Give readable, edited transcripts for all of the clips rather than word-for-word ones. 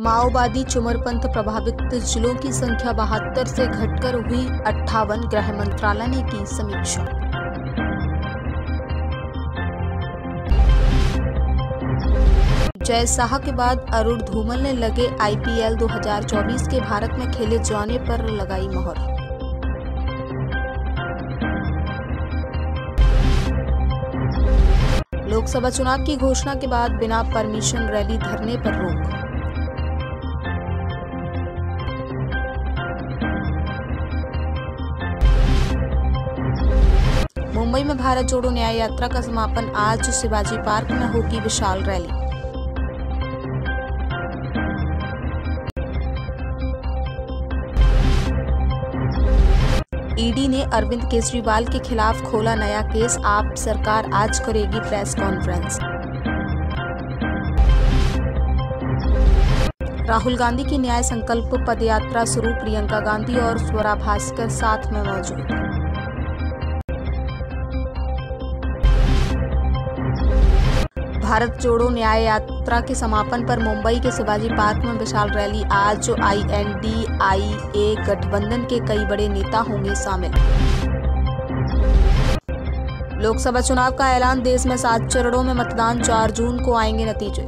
माओवादी चुमरपंथ प्रभावित जिलों की संख्या 72 से घटकर हुई 58। गृह मंत्रालय ने की समीक्षा। जय शाह के बाद अरुण धूमल ने लगे IPL 2024 के भारत में खेले जाने पर लगाई मोहर। लोकसभा चुनाव की घोषणा के बाद बिना परमिशन रैली धरने पर रोक। मुंबई में भारत जोड़ो न्याय यात्रा का समापन आज शिवाजी पार्क में होगी विशाल रैली। ईडी ने अरविंद केजरीवाल के खिलाफ खोला नया केस। आप सरकार आज करेगी प्रेस कॉन्फ्रेंस। राहुल गांधी की न्याय संकल्प पदयात्रा शुरू। प्रियंका गांधी और स्वरा भास्कर साथ में मौजूद। भारत जोड़ो न्याय यात्रा के समापन पर मुंबई के शिवाजी पार्क में विशाल रैली। आज INDIA गठबंधन के कई बड़े नेता होंगे शामिल। लोकसभा चुनाव का ऐलान। देश में 7 चरणों में मतदान। 4 जून को आएंगे नतीजे।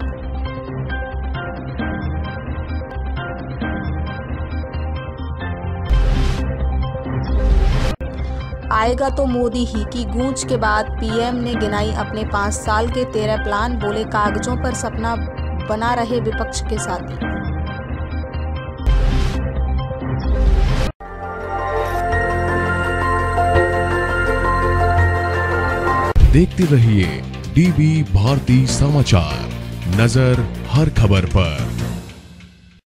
आएगा तो मोदी ही की गूंज के बाद PM ने गिनाई अपने 5 साल के 13 प्लान। बोले कागजों पर सपना बना रहे विपक्ष के साथी। देखते रहिए DB भारती समाचार, नजर हर खबर पर।